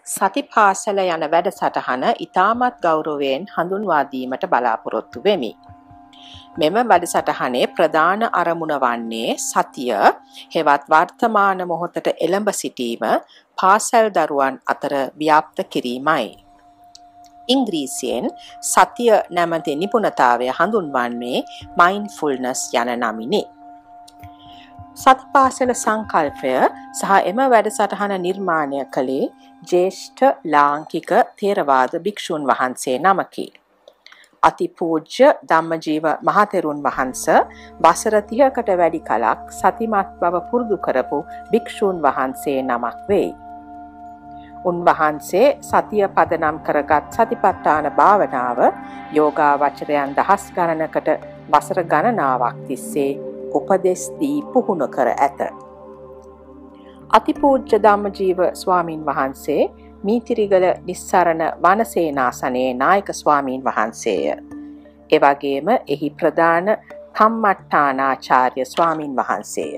සතිපාසල යන වැඩසටහන ඉතාමත් ගෞරවයෙන් හඳුන්වා දීමට බලාපොරොත්තු වෙමි. මෙම වැඩසටහනේ ප්‍රධාන අරමුණ වන්නේ සතිය හෙවත් වර්තමාන මොහොතට එළඹ සිටීම පාසල් දරුවන් අතර ව්‍යාප්ත කිරීමයි. ඉංග්‍රීසියෙන් සතිය නැමැති නිපුණතාවය හඳුන්වන්නේ mindfulness යන නමිනි. සතිපාසල සංකල්පය සහ එම වැඩසටහන නිර්මාණය කළේ ජ්‍යෙෂ්ඨ ලාංකික ථේරවාද භික්ෂුන් වහන්සේ නමකි. අතිපූජ්‍ය ධම්මජීව මහතෙරුන් වහන්ස වසර 30කට වැඩි කලක් සතිමත් බව පුරුදු කරපු භික්ෂුන් වහන්සේ නමක් වෙයි. උන්වහන්සේ සතිය පදනම් කරගත් සතිපට්ඨාන භාවනාව යෝගාවචරයන් දහස් ගණනකට වසර ගණනාවක් තිස්සේ උපදෙස් දී පුහුණු කර ඇත. අතිපූජ්‍ය ධම්මජීව ස්වාමින් වහන්සේ මීතිරිගල නිස්සරණ වනසේනාසනයේ නායක ස්වාමීන් වහන්සේය. එවැගේම එහි ප්‍රධාන කම්මට්ටානාචාර්ය ස්වාමීන් වහන්සේය.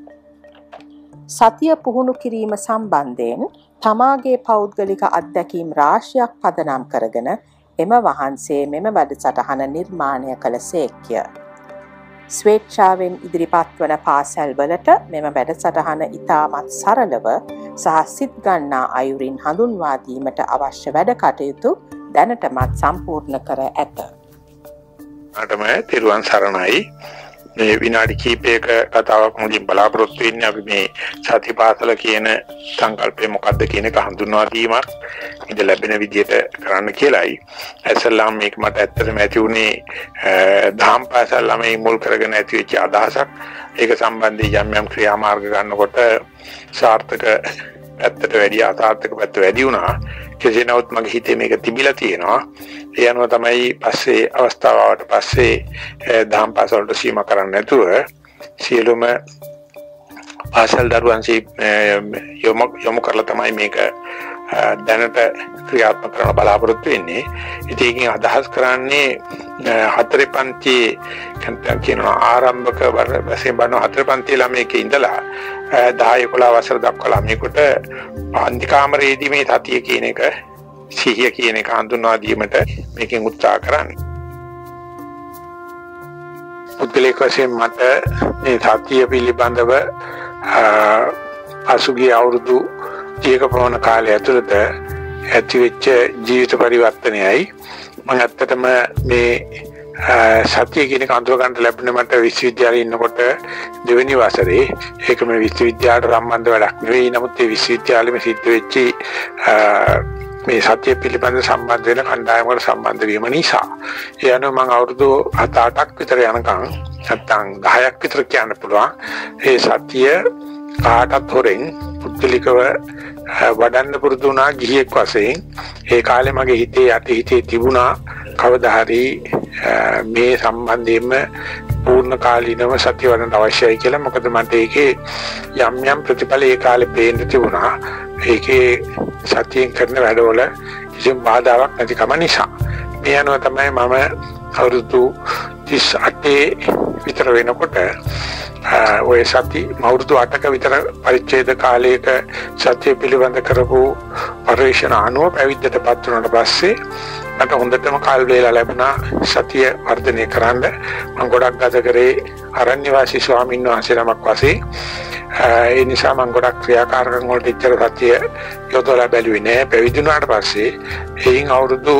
සතිය පුහුණු කිරීම සම්බන්ධයෙන් තමාගේ පෞද්ගලික අත්දැකීම් රාශියක් පදනම් කරගෙන එම වහන්සේ මෙම වැඩසටහන නිර්මාණය කළ සේක්ය. ස්වේච්ඡාවෙන් ඉදිරිපත් වන පාසල් වලට මෙම වැඩසටහන ඉතාමත් සරලව සහ සිත් ගන්නා අයුරින් හඳුන්වා දීමට අවශ්‍ය වැඩ කටයුතු දැනටමත් සම්පූර්ණ කර ඇත. අටම තිරුවන් සරණයි. මේ විනාඩි කිහිපයක කතාවක් මුලින් බලාපොරොත්තු වෙන්නේ අපි මේ සතිපාසල කියන සංකල්පය මොකක්ද කියන එක හඳුන්වා දීමක් ඉඳ ලැබෙන විදිහට කරන්න කියලායි. ඇසල්ලාම මේක මට ඇත්තටම ඇති උනේ දහම් පාසල් ළමයි මුල් කරගෙන ඇති වෙච්ච අදහසක්. ඒක සම්බන්ධයෙන් යම් ක්‍රියාමාර්ග ගන්නකොට සාර්ථක පැත්තට වැඩි අසාර්ථක පැත්ත වැඩි වුණා. කෙසේ නමුත් මගේ හිතේ මේක තිබිලා තියෙනවා. ඒ අනුව තමයි පස්සේ අවස්ථාවට පස්සේ දහම් පාසලට සීමා කරන්නේ නැතුව සියලුම පාසල් දරුවන් යොමු කරලා තමයි මේක දැනට ක්‍රියාත්මක කරන බලාපොරොත්තු වෙන්නේ. ඉතින් ඒකෙන් අදහස් කරන්නේ හතරේ පන්තියේ කියනවා ආරම්භක වශයෙන් බලන හතරේ පන්තියේ ළමයික ඉඳලා 10-11 වසර දක්වා ළමයෙකුට පන්ති කාමරයේදී මේ සතිය කියන එක සිහිය කියන එක හඳුන්වා දීමට මේකෙන් උත්සාහ කරන්නේ. පුද්ගලික වශයෙන් මට මේ සතිය පිළිබඳව අසුගිය අවුරුදු 30ක පමණ කාලය ඇතුළත ඇතිවෙච්ච ජීවිත පරිවර්තනයයි මම ඇත්තටම මේ සතිය කියන එක අඳුර ගන්න ලැබුණ මට විශ්වවිද්‍යාලේ ඉන්නකොට දෙවෙනි වසරේ ඒක මේ විශ්වවිද්‍යාලයට සම්බන්ධ වැඩක් නෙවෙයි. නමුත් ඒ විශ්වවිද්‍යාලෙම සිද්ධ වෙච්ච මේ සතිය පිළිබඳ සම්බන්ධ වෙන කණ්ඩායමකට සම්බන්ධ වීම නිසා ඒ අනුව මම අවුරුදු 7-8ක් විතර යනකම් නැත්තම් 10ක් විතර කියන්න පුළුවන් ඒ සතිය කාටත් හොරෙන් පුද්ගලිකව වඩන්න පුරුදු වුණා ගිහියෙක් වශයෙන්. ඒ කාලේ මගේ හිතේ තිබුණා කවදා හරි මේ සම්බන්ධයෙන්ම පූර්ණ කාලීනව සතිය වඩන්න අවශ්‍යයි කියලා. මොකද මට ඒකේ යම් ප්‍රතිඵල ඒ කාලේ පේන්න තිබුණා. ඒකේ සතියෙන් කරන වැඩවල කිසිම බාධාවක් නැතිකම නිසා. මේ අනුව තමයි මම අවුරුදු 38 විතර වෙනකොට ඔය සති අවුරුදු 8ක විතර පරිච්ඡේද කාලයක සතිය පිළිබඳ කරපු පරිශන අනුව පැවිද්දටපත් වුණාට පස්සේ මට හොඳටම කාල වේලා ලැබුණා සතිය වර්ධනය කරන්න. මම ගොඩක් ගත කරේ අරණ්‍ය වාසී ස්වාමීන් වහන්සේ නමක් වශයෙන්. ඒ නිසා මම ගොඩක් ක්‍රියාකාරකම් වලට ඉච්චර සතිය යොදලා බැලුවේ නෑ. පැවිදි වුණාට පස්සේ එයින් අවුරුදු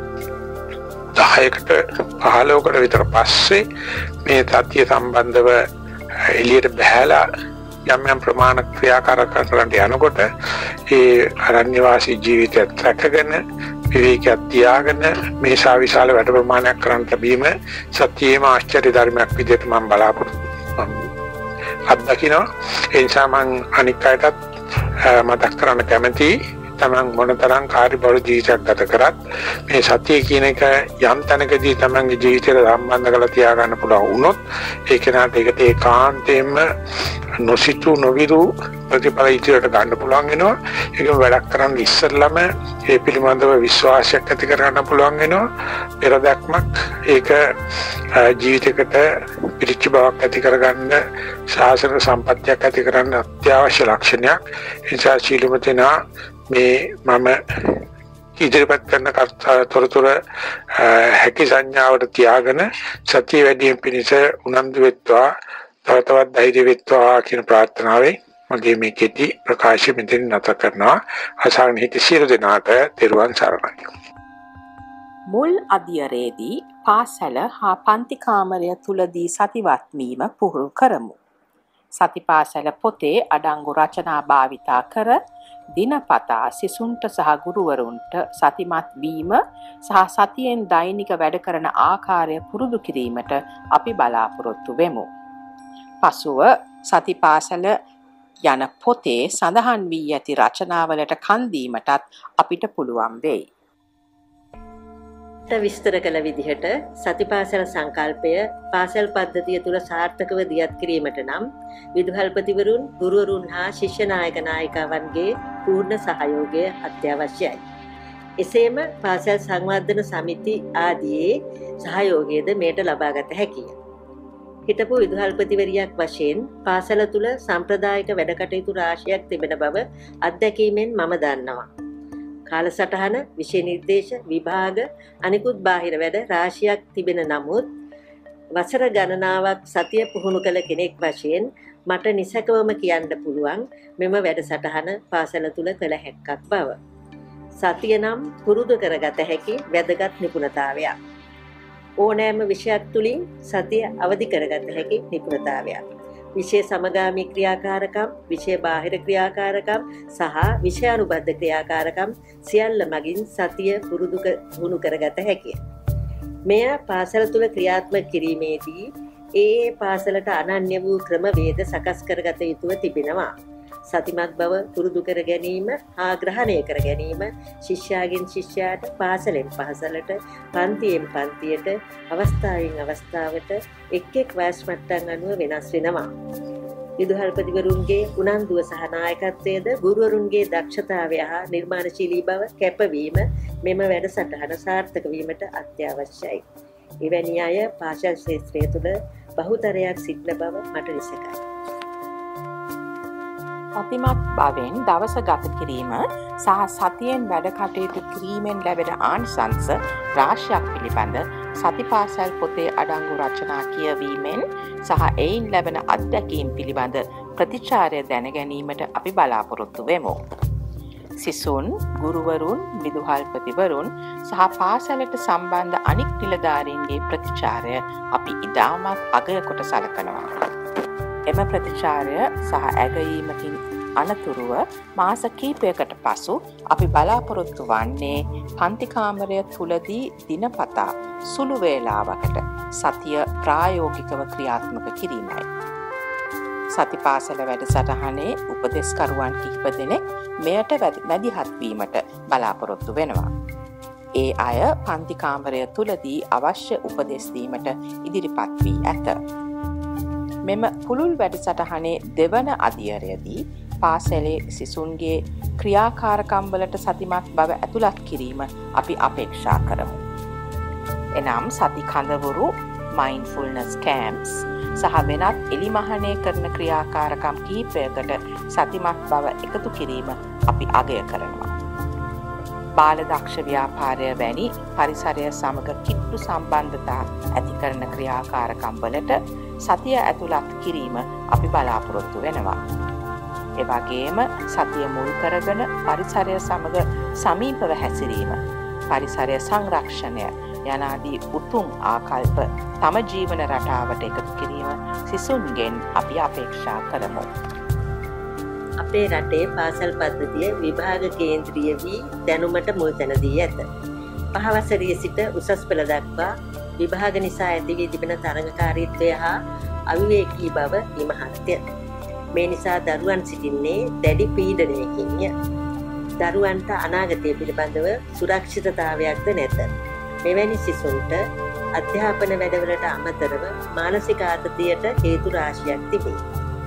10කට 15කට විතර පස්සේ මේ සතිය සම්බන්ධව එළියට බහැලා යම් ප්‍රමාණ ක්‍රියාකාරකම් කරන්න යනකොට ඒ අරණ්‍ය වාසී ජීවිතයත් රැකගෙන විවේකයක් තියාගෙන මේ විශාල වැඩ ප්‍රමාණයක් කරන්න ලැබීම සත්‍යයේම ආශ්චර්ය ධර්මයක් විදිහට මම බලාපොරොත්තු අත්දකිනවා. ඒ නිසා මම අනික් අයටත් මතක් කරන්න කැමතියි තමන් මොනතරම් කාර්යබහුල ජීවිතයක් ගත කරත් මේ සතිය කියන එක යම් තැනකදී තමන්ගේ ජීවිතයට සම්බන්ධ කරලා තියාගන්න පුළුවන් වුණොත් ඒක නාට ඒකට ඒකාන්තයෙන්ම නොසිතු නොවිරු ප්‍රතිඵල ඉදිරියට ගන්න පුළුවන් වෙනවා. ඒකම වැඩක් කරන්න ඉස්සෙල්ලාම ඒ පිළිබඳව විශ්වාසයක් ඇති කරගන්න පුළුවන් වෙනවා. පෙරදක්මක් ඒක ජීවිතයකට පිළිච්ච බවක් ඇති කරගන්න ශාසන සම්පත්තියක් ඇති කරන්න අත්‍යවශ්‍ය ලක්ෂණයක්. ඒ නිසා ශීලමතේනා මේ මම ඉදිරිපත් කරන තොරතුරු හැකි සංඥාවට තියාගෙන සතිය වැඩියෙන් පිණිස උනන්දු වෙත්වා තව තවත් ධෛර්ය වෙත්වා කියන ප්‍රාර්ථනාවෙන් මගේ මේ කෙටි ප්‍රකාශය මෙතන නැත කරනවා. අසාගෙන හිට සියලු දෙනාට තෙරුවන් සරණයි. මුල් අධ්‍යයනයේදී පාසල හා පන්ති කාමරය තුලදී සතිවත් වීම පුහුණු කරමු. සතිපාසල පොතේ අඩංගු රචනා භාවිතා කර දිනපතා සිසුන්ට සහ ගුරුවරුන්ට සතිමත් වීම සහ සතියෙන් දෛනික වැඩ කරන ආකාරය පුරුදු කිරීමට අපි බලාපොරොත්තු වෙමු. පසුව සතිපාසල යන පොතේ සඳහන් වී ඇති රචනාවලට කන් දීමටත් අපිට පුළුවන් වෙයි. විස්තර කළ විදිහට සතිපාසල සංකල්පය පාසල් පද්ධතිය තුළ සාර්ථකව දියත් කිරීමට නම් විදුහල්පතිවරුන්, ගුරුවරුන් හා ශිෂ්‍ය නායක නායිකාවන්ගේ පූර්ණ සහයෝගය අත්‍යවශ්‍යයි. එසේම පාසල් සංවර්ධන සමිති ආදියේ සහයෝගයද මෙයට ලබාගත හැකිය. හිටපු විදුහල්පතිවරියක් වශයෙන් පාසල තුළ සම්ප්‍රදායික වැඩ කටයුතු රාශියක් තිබෙන බව අත්දැකීමෙන් මම දන්නවා. කාලසටහන, විෂය නිර්දේශ, විභාග, අනිකුත් බාහිර වැඩ රාශියක් තිබෙන නමුත් වසර ගණනාවක් සතිය පුහුණු කළ කෙනෙක් වශයෙන් මට නිසකවම කියන්න පුළුවන් මෙම වැඩසටහන පාසල තුල කළ හැක්කක් බව. සතිය නම් පුරුදු කරගත හැකි වැදගත් නිපුණතාවයක්. ඕනෑම විෂයක් තුලින් සතිය අවදි කරගත හැකි නිපුණතාවයක්. විෂය සමගාමී ක්‍රියාකාරකම්, විෂය බාහිර ක්‍රියාකාරකම් සහ විෂයානුබද්ධ ක්‍රියාකාරකම් සියල්ල මගින් සතිය පුහුණු කරගත හැකිය. මෙය පාසල තුල ක්‍රියාත්මක කිරීමේදී ඒ පාසලට අනන්‍ය වූ ක්‍රමවේද සකස් කරගත යුතුව තිබෙනවා. සතිමත් බව පුරුදු කර ගැනීම හා ග්‍රහණය කර ගැනීම ශිෂ්‍යයාගෙන් ශිෂ්‍යයාට, පාසලෙන් පාසලට, පන්තියෙන් පන්තියට, අවස්ථාවෙන් අවස්ථාවට එක් එක් වයස් මට්ටම් අනුව වෙනස් වෙනවා. විදුහල්පතිවරුන්ගේ උනන්දුව සහ නායකත්වයේද ගුරුවරුන්ගේ දක්ෂතාවය හා නිර්මාණශීලී බව කැපවීම මෙම වැඩසටහන සාර්ථක වීමට අත්‍යවශ්‍යයි. එවැනි අය පාසල් ක්ෂේත්‍රය තුළ බහුතරයක් සිටින බව මට නිසකයි. සතිමත් බවෙන් දවස ගත කිරීම සහ සතියෙන් වැඩ කටයුතු කිරීමෙන් ලැබෙන ආනිසංස රාශියක් පිළිබඳ සතිපාසල් පොතේ අඩංගු රචනා කියවීමෙන් සහ එයින් ලැබෙන අත්දැකීම් පිළිබඳ ප්‍රතිචාරය දැන ගැනීමට අපි බලාපොරොත්තු වෙමු. සිසුන්, ගුරුවරුන්, විදුහල්පතිවරුන් සහ පාසලට සම්බන්ධ අනික් නිලධාරීන්ගේ ප්‍රතිචාරය අපි ඉතාමත් අගය කොට සලකනවා. එම ප්‍රතිචාරය සහ ඇගයීමකින් අනතුරුව මාස කීපයකට පසු අපි බලාපොරොත්තු වන්නේ පන්තිකාමරය තුලදී දිනපතා සුළු වේලාවකට සතිය ප්‍රායෝගිකව ක්‍රියාත්මක කිරීමයි. සතිපාසල වැඩසටහනේ උපදෙස්කරුවන් කිහිප දෙනෙක් මෙයට මැදිහත් වීමට බලාපොරොත්තු වෙනවා. ඒ අය පන්තිකාමරය තුලදී අවශ්‍ය උපදෙස් දීමට ඉදිරිපත් වී ඇත. මෙම පුළුල් වැඩසටහනේ දෙවන අධ්‍යයනයේදී පාසලේ සිසුන්ගේ ක්‍රියාකාරකම්වලට සතිමත් බව ඇතුළත් කිරීම අපි අපේක්ෂා කරමු. එනම් සති කඳවුරු, mindfulness camps සහ වෙනත් එලිමහනේ කරන ක්‍රියාකාරකම් කිහිපයකට සතිමත් බව එකතු කිරීම අපි අගය කරනවා. බාල දක්ෂ ව්‍යාපාරය වැනි පරිසරය සමග කිට්ටු සම්බන්ධතා ඇති කරන ක්‍රියාකාරකම් වලට සතිය ඇතුළත් කිරීම අපි බලාපොරොත්තු වෙනවා. එවැගේම සතිය මුල් කරගෙන පරිසරය සමග සමීපව හැසිරීම, පරිසරය සංරක්ෂණය යනාදී උතුම් ආකල්ප තම ජීවන රටාවට එකතු කිරීම සිසුන්ගෙන් අපි අපේක්ෂා කරමු. අපේ රටේ පාසල් පද්ධතිය විභාග කේන්ද්‍රීය වී දැනුමට මුල් තැන දී ඇත. 5 වසරේ සිට උසස් පෙළ දක්වා විභාග නිසා ඇති වී තිබෙන තරඟකාරීත්වය හා අවිවේකී බව ඉමහත්ය. මේ නිසා දරුවන් සිටින්නේ දැඩි පීඩනයකින්ය. දරුවන්ට අනාගතය පිළිබඳව සුරක්ෂිතතාවයක්ද නැත. මෙවැනි සිසුන්ට අධ්‍යාපන වැඩවලට අමතරව මානසික ආතතියට හේතු රාශියක් තිබේ.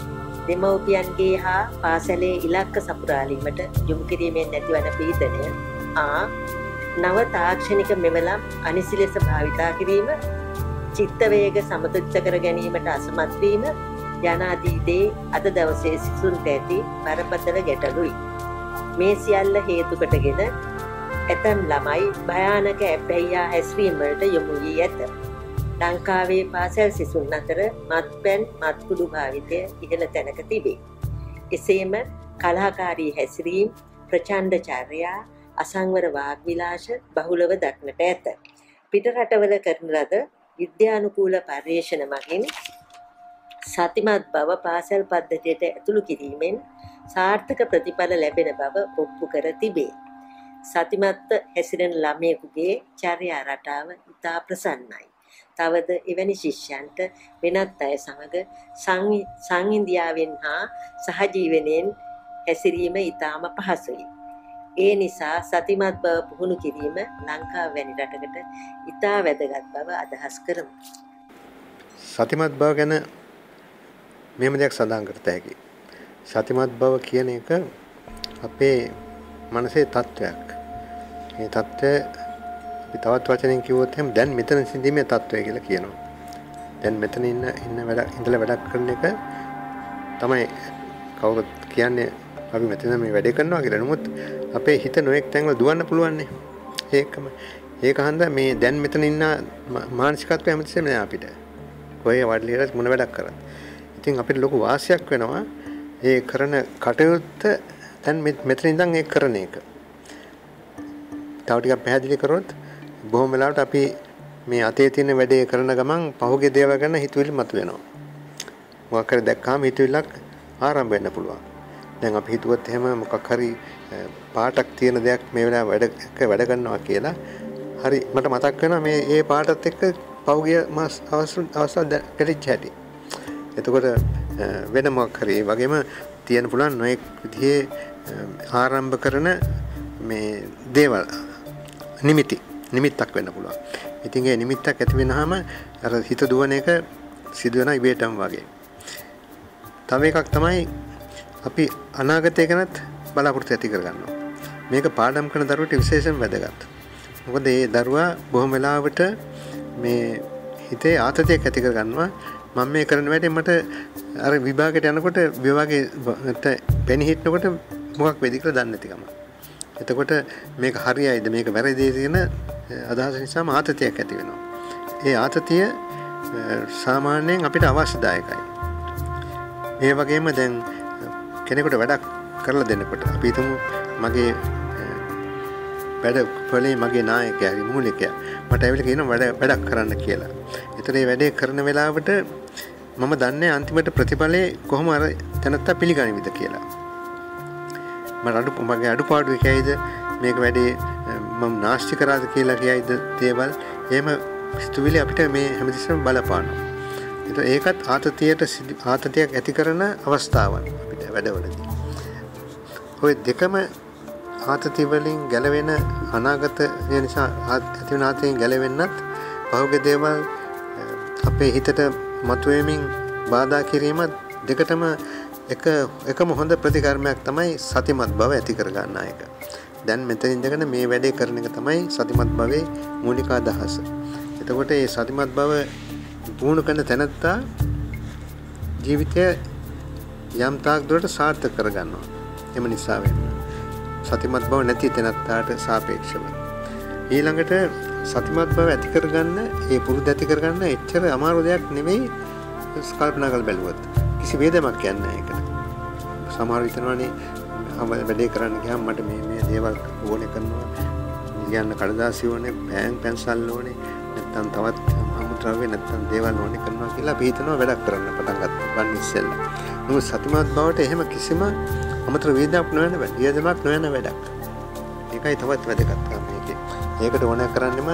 දෙමව්පියන්ගේ හා පාසලේ ඉලක්ක සපුරාලීමට යොමු කිරීමෙන් නැතිවන පීඩනය නව තාක්ෂණික මෙවලම් අනිසි ලෙස භාවිතා කිරීම චිත්ත වේග සමතුලිත කර ගැනීමට අසමත් වීම යනාදී දේ අද දවසේ සිසුන්ට ඇති බරපතල ගැටලුයි. මේ සියල්ල හේතු කොටගෙන ඇතැම් ළමයි භයානක ඇබ්බැහියා හැසිරීම වලට යොමු වී ඇත. ලංකාවේ පාසල් සිසුන් අතර මත්පැන් මත්කුඩු භාවිතය ඉහළ තැනක තිබේ. එසේම කලහකාරී හැසිරීම්, ප්‍රචණ්ඩ චර්යා, අසංවර වාග් විලාස බහුලව දක්නට ඇත. පිට රටවල කරන ලද විද්‍යානුකූල පර්යේෂණ මගින් සතිමත් බව පාසල් පද්ධතියට ඇතුළු කිරීමෙන් සාර්ථක ප්‍රතිඵල ලැබෙන බව ඔප්පු කර තිබේ. සතිමත්ව හැසිරෙන ළමයෙකුගේ චර්යා රටාව ඉතා ප්‍රසන්නයි. තවද එවැනි ශිෂ්‍යයන්ට වෙනත් අය සමග සංහිඳියාවෙන් හා සහජීවනයෙන් හැසිරීම ඉතාම පහසුයි. ඒ නිසා සතිමත් බව පුහුණු කිරීම ලංකාව වැනි රටකට ඉතා වැදගත් බව අදහස් කරමු. සතිමත් බව ගැන මෙහෙම දෙයක් සඳහන් කරත හැකියි. සතිමත් බව කියන එක අපේ මනසේ තත්වයක්. මේ තත්වය අපි තවත් වචනෙන් කිව්වොත් එහෙනම් දැන් මෙතන සිඳීමේ තත්වය කියලා කියනවා. දැන් මෙතන ඉඳලා වැඩක් කරන එක තමයි කවුරුත් කියන්නේ අපි මෙතන මේ වැඩේ කරනවා කියලා. නමුත් අපේ හිත නොඑක් තැන්වල දුවන්න පුළුවන් නේ. ඒක හන්ද මේ දැන් මෙතන ඉන්න මානසිකත්වය හැමතිස්සෙම නෑ අපිට. කොහේ වඩලියට මොන වැඩක් කරත්. ඉතින් අපිට ලොකු වාසියක් වෙනවා ඒ කරන කටයුත්ත දැන් මෙතන ඉඳන් ඒක කරන එක. තව ටිකක් පැහැදිලි කරොත් බොහොම වෙලාවට අපි මේ අතේ තියෙන වැඩේ කරන ගමන් පහුගිය දේවල් ගැන හිතවිලි මතුවෙනවා. මොකක් හරි දැක්කාම හිතවිල්ලක් ආරම්භ වෙන්න පුළුවන්. දැන් අපි හිතුවත් එහෙම මොකක් හරි පාටක් තියෙන දෙයක් මේ වෙලාව වැඩ කරනවා කියලා. හරි මට මතක් වෙනවා මේ පාටත් එක්ක පහුගිය මාස අවස්ථාව ගැටිච්ච හැටි. එතකොට වෙන මොකක් හරි වගේම තියෙන පුළුවන් නොඑක් විදිහේ ආරම්භ කරන මේ දේවල් නිමිත්තක් වෙන්න පුළුවන්. ඉතින් ඒ නිමිත්තක් ඇති වෙනහම අර හිත දුවන එක සිදු වෙන ඉබේටම වගේ. තව එකක් තමයි අපි අනාගතය ගැනත් බලාපොරොත්තු ඇති කරගන්නවා. මේක පාඩම් කරන දරුවට විශේෂයෙන් වැදගත්. මොකද මේ දරුවා බොහොම වෙලාවට මේ හිතේ ආතතියක් ඇති කරගන්නවා. මම මේ කරන වැඩේ මට අර විභාගයට යනකොට විභාගේ පෙනී හිටනකොට මොකක් වෙයිද කියලා දන්නේ නැතිකම. එතකොට මේක හරියයිද මේක වැරදිද කියන අදහස නිසාම ආතතියක් ඇති වෙනවා. ඒ ආතතිය සාමාන්‍යයෙන් අපිට අවශ්‍යදායකයි. මේ වගේම දැන් කෙනෙකුට වැඩක් කරලා දෙන්නකොට අපි හිතමු මගේ වැඩ මගේ නායකයා මූලිකයා මට ඇවිල්ලා කියනවා වැඩක් කරන්න කියලා. ඒතර මේ වැඩේ කරන වෙලාවට මම දන්නේ අන්තිමට ප්‍රතිඵලේ කොහොම අර තැනත්තා පිළිගනිවිද කියලා. මගේ අඩුපාඩු එකයිද මේක වැඩේ මම නාස්ති කරාද කියලා කියයිද දේවල් එහෙම සිතුවිලි අපිට මේ හැමතිස්සෙම බලපානවා. ඒකත් ආතතියක් ඇති කරන අවස්ථාවන් අපිට වැඩවලදී. ඔය දෙකම ආතතිය වලින් ගැලවෙන අනාගතය නිසා ඇති වෙන ආතතියෙන් ගැලවෙන්නත් පහුගිය දේවල් අපේ හිතට මතුවෙමින් බාධා කිරීම දෙකටම එකම හොඳ ප්‍රතිකර්මයක් තමයි සතිමත් බව ඇති කර ගන්න එක. දැන් මෙතන ඉඳගෙන මේ වැඩේ කරන එක තමයි සතිමත් භවයේ මූලික අදහස. එතකොට මේ සතිමත් බව පුහුණු කරන තැනත්තා ජීවිතය යම් තාක් දුරට සාර්ථක කර ගන්නවා. එම නිසා වෙන්න සතිමත් බව නැති තැනත්තාට සාපේක්ෂව ඊළඟට සතිමත් බව ඇති කරගන්න ඒ පුරුදු ඇති කරගන්න එච්චර අමාරු දෙයක් නෙමෙයි කල්පනා කරලා බැලුවොත්. කිසි වේදමක් කියන්නේ නැහැ ඒකට. සමහර විටනවනේ වැඩේ කරන්න ගියාම මට මේ දේවල් ඕනේ කරනවා. ලියන්න කඩදාසි ඕනේ, පැන්සල් ඕනේ, නැත්නම් තවත් අමුද්‍රව්‍ය නැත්නම් දේවල් ඕනේ කරනවා කියලා අපි හිතනවා වැඩක් කරන්න පටන් ගන්න ඉස්සෙල්ලා. නමුත් සතිමත් බවට එහෙම කිසිම අමතර වේදමක් නොවන වැඩක්. ඒකයි තවත් වැදගත්කම මේකේ. ඒකට ඕනේ කරන්නේම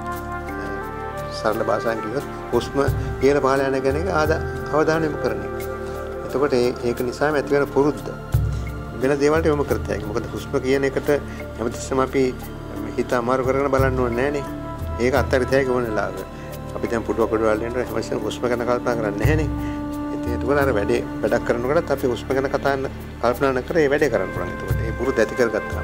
සරල භාෂාවෙන් කිව්වොත් හුස්ම ඉහළ පහළ යන ගැන අවධානය යොමු කරන එක. එතකොට ඒක නිසාම ඇති වෙන පුරුද්ද වෙන දේවල්ට යොමු කරත හැකියි. මොකද හුස්ම කියන එකට හැමතිස්සෙම අපි හිත අමාරු කරගෙන බලන්න ඕනේ නැහනේ. ඒක අත්හැරිත හැකි ඕනේ ලාභ. අපි දැන් පුටුව කොටවල් යනකොට හැමතිස්සෙම හුස්ම ගැන කල්පනා කරන්නේ නැහනේ. ඒකවල අර වැඩක් කරනකොට අපි හුස්ම ගැන කල්පනා නොකර ඒ වැඩේ කරන්න පුළුවන්. ඒකට ඒ පුරුද්ද ඇති කරගත්තාම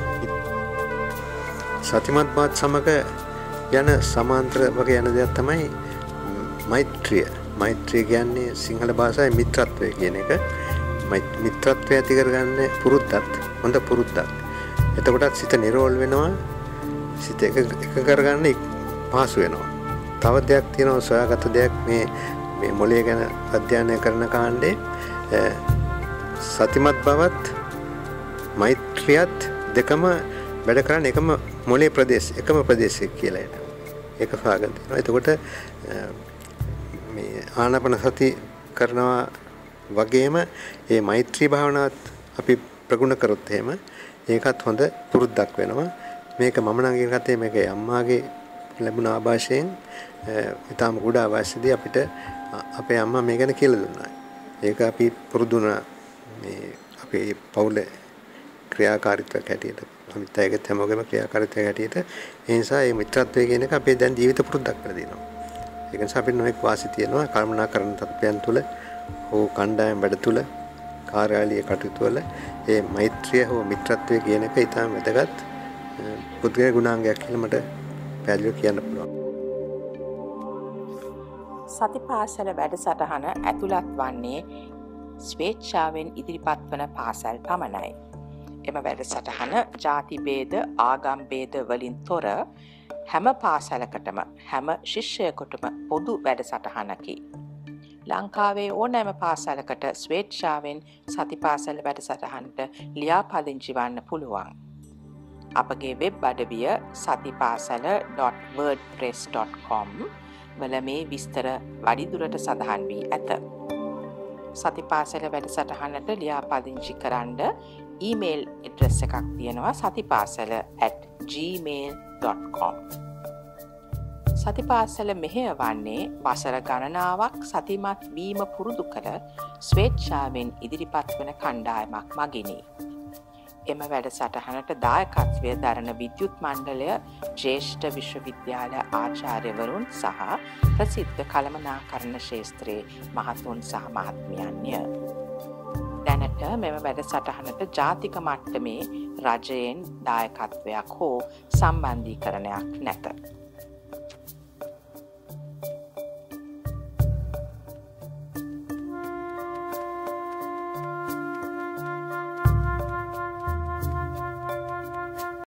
සතිමත් බවත් සමග යන සමාන්තර වගේ යන දෙයක් තමයි මෛත්‍රිය. මෛත්‍රිය කියන්නේ සිංහල භාෂාවේ මිත්‍රත්වය කියන එක. මිත්‍රත්වය ඇති කරගන්න පුරුද්දත් හොඳ පුරුද්දක්. එතකොටත් සිත නිරෝල් වෙනවා. සිත එක කරගන්න පහසු වෙනවා. තව දෙයක් තියෙනවා සොයාගත දෙයක් මේ මොළය ගැන අධ්‍යයනය කරන කාණ්ඩේ සතිමත් බවත් මෛත්‍රියත් දෙකම වැඩ කරන්නේ එකම මොළේ එකම ප්‍රදේශයක් කියලා එනවා. ඒක හොයාගන්න තියෙනවා. එතකොට මේ ආනාපාන සති කරනවා වගේම මේ මෛත්‍රී භාවනාවත් අපි ප්‍රගුණ කරොත් එහෙම ඒකත් හොඳ පුරුද්දක් වෙනවා. මේක මම නම් ගත්තේ මේක අම්මාගේ ලැබුණ ආభాෂයෙන් ඊටම කුඩා වයසේදී අපිට අපේ අම්මා මේ ගැන කියලා දුන්නා. ඒක අපි පුරුදු වුණා මේ අපේ පවුලේ ක්‍රියාකාරීත්වයක් හැටියට අනිත් අයගෙත් හැමෝගෙම ක්‍රියාකාරීත්වයක් හැටියට ඒ නිසා මේ මිත්‍රත්වය කියන එක අපේ දැන් ජීවිත පුරුද්දක් කරලා දෙනවා. ඒක නිසා අපිට නොඑක් වාසි තියෙනවා කල්පනා කරන තත්ත්වයන් තුළ හෝ කණ්ඩායම් වැඩ තුළ කාර්යාලීය කටයුතු වල මේ මෛත්‍රිය හෝ මිත්‍රත්වය කියන එක ඊටම වැදගත් පුද්ගල ගුණාංගයක් කියලා මට පැහැදිලිව කියන්න පුළුවන්. සතිපාසල වැඩසටහන ඇතුළත් වන්නේ ස්වේච්ඡාවෙන් ඉදිරිපත් වන පාසල් පමණයි. එම වැඩසටහන ජාති භේද ආගම් භේද වලින් තොර හැම පාසලකටම හැම ශිෂ්‍යයෙකුටම පොදු වැඩසටහනකි. ලංකාවේ ඕනෑම පාසලකට ස්වේච්ඡාවෙන් සතිපාසල වැඩසටහනට ලියාපදිංචි වන්න පුළුවන්. අපගේ වෙබ් අඩවිය satipasala.wordpress.com වල මේ විස්තර වැඩිදුරට සඳහන් වී ඇත. සතිපාසල වැඩසටහනට ලියාපදිංචි කරන්න ඊමේල් ඇඩ්‍රස් එකක් තියෙනවා satipasala@gmail.com. සතිපාසල මෙහෙයවන්නේ වසර ගණනාවක් සතිමත් වීම පුරුදු කළ ස්වේච්ඡාවෙන් ඉදිරිපත් වන කණ්ඩායමක් මගිනි. එම වැඩසටහනට දායකත්වය දරන විද්‍යුත් මණ්ඩලය ජ්‍යෙෂ්ඨ විශ්වවිද්‍යාල ආචාර්යවරුන් සහ ප්‍රසිද්ධ කළමනාකරණ ක්ෂේත්‍රයේ මහතුන් සහ මහත්මියන්ය. දැනට මෙම වැඩසටහනට ජාතික මට්ටමේ රජයෙන් දායකත්වයක් හෝ සම්බන්ධීකරණයක් නැත.